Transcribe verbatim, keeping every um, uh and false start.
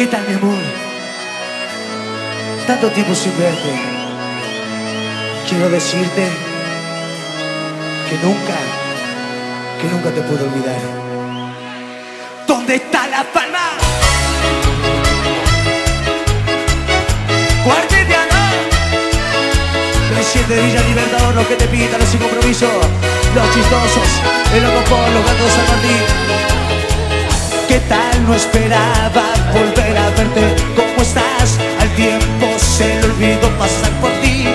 ¿Qué tal, mi amor? Tanto tiempo sin verte. Quiero decirte que nunca, que nunca te puedo olvidar. ¿Dónde está La Palma? Cuartetiano. Presidente de Villa Libertador, los que te pintan, los sin compromiso, los chistosos, el loco por los gatos de San Martín. ¿Qué tal? No esperaba volver a verte. ¿Cómo estás? Al tiempo se le olvidó pasar por ti.